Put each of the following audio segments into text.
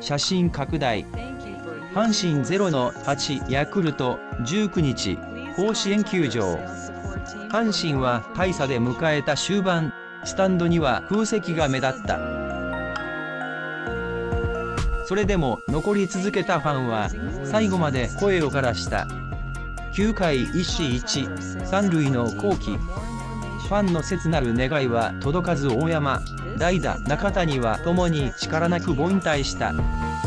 写真拡大。阪神 0-8 ヤクルト19日甲子園球場。阪神は大差で迎えた終盤、スタンドには空席が目立った。それでも残り続けたファンは最後まで声を枯らした。9回一死一三塁の好機。ファンの切なる願いは届かず、大山、代打中谷は共に力なく凡退した。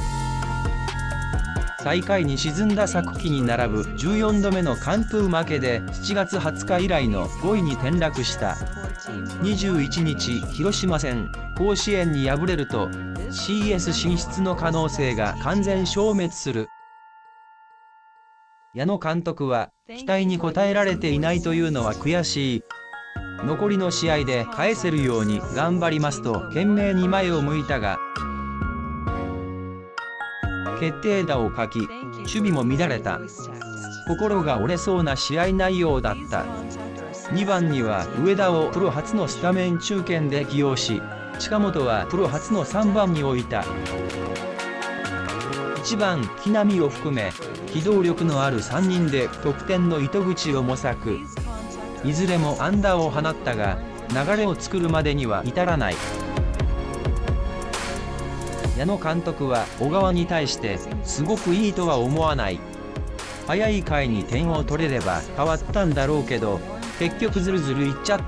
最下位に沈んだ昨季に並ぶ14度目の完封負けで7月20日以来の5位に転落した。21日広島戦甲子園に敗れると CS 進出の可能性が完全消滅する。矢野監督は期待に応えられていないというのは悔しい。残りの試合で返せるように頑張りますと懸命に前を向いたが、決定打を欠き、守備も乱れた。心が折れそうな試合内容だった。2番には上田をプロ初のスタメン中堅で起用し、近本はプロ初の3番に置いた。1番木浪を含め機動力のある3人で得点の糸口を模索。いずれも安打を放ったが流れを作るまでには至らない。矢野監督は小川に対してすごくいいとは思わない。早い回に点を取れれば変わったんだろうけど結局ずるずるいっちゃった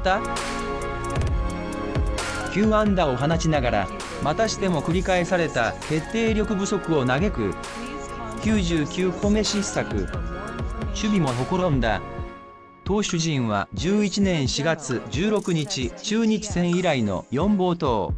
。9安打を放ちながらまたしても繰り返された決定力不足を嘆く。99個目失策。守備もほころんだ。投手陣は11年4月16日中日戦以来の4暴投。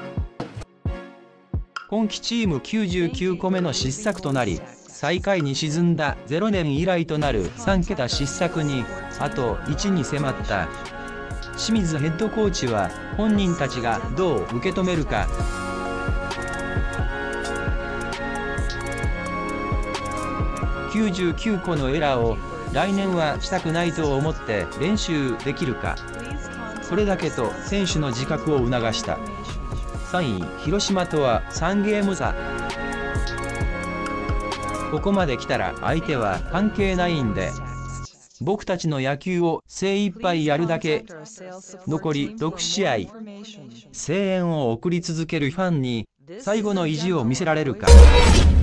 今季チーム99個目の失策となり、最下位に沈んだ0年以来となる3桁失策にあと1に迫った。清水ヘッドコーチは本人たちがどう受け止めるか。99個のエラーを来年はしたくないと思って練習できるか。それだけと選手の自覚を促した。3位広島とは3ゲーム差。ここまで来たら相手は関係ないんで、僕たちの野球を精一杯やるだけ。残り6試合、声援を送り続けるファンに最後の意地を見せられるか。